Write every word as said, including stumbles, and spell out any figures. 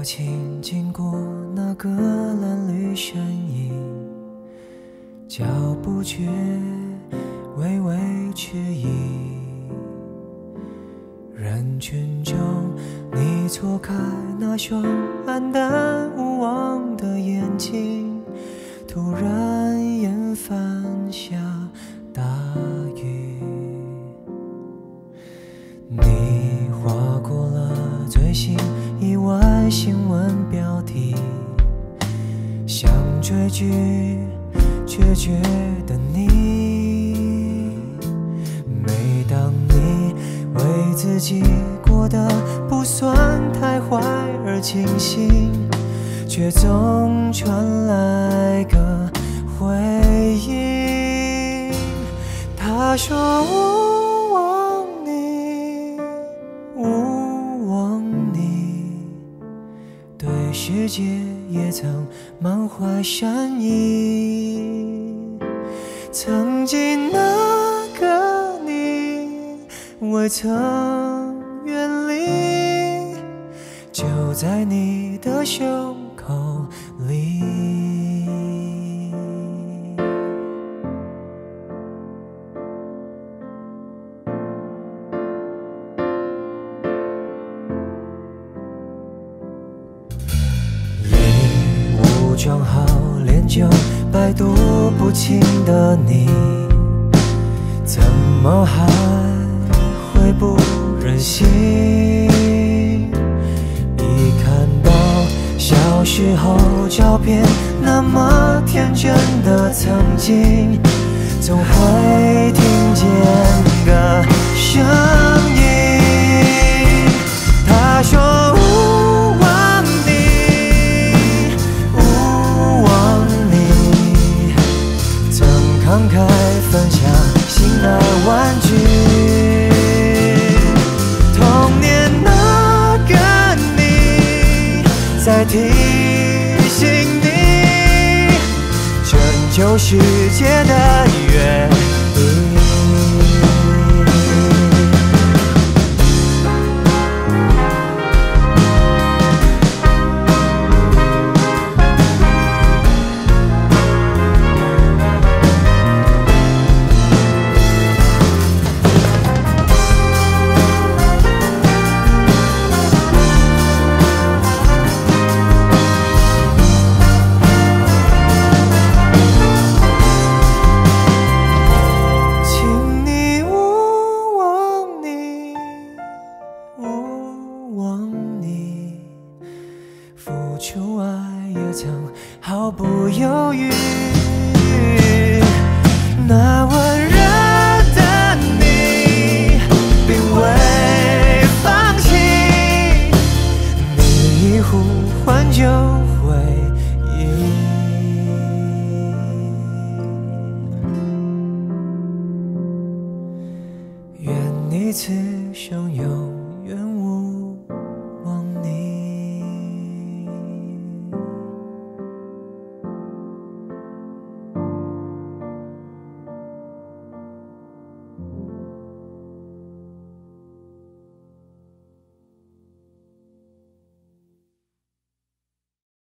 情经过那个蓝绿身影，脚步却微微迟疑。人群中，你错开那双黯淡无望的眼睛，突然眼泛下大雨。你划过了最新意外新闻标题，想追剧却觉得腻。每当你为自己过得不算太坏而庆幸，却总传来个回应。他说勿忘你，勿忘你，对世界也曾满怀善意。曾经那个你未曾远离，就在你的胸口里。你武装好练就百毒不侵的你，怎么还会不忍心？一看到小时候照片，那么天真的曾经，总会听见个声音。他说勿忘你，勿忘你，曾慷慨分享心爱玩具。童年那个你，在提醒你，拯救世界的约定。付出爱也曾毫不犹豫，那温热的你并未放弃，你一呼唤就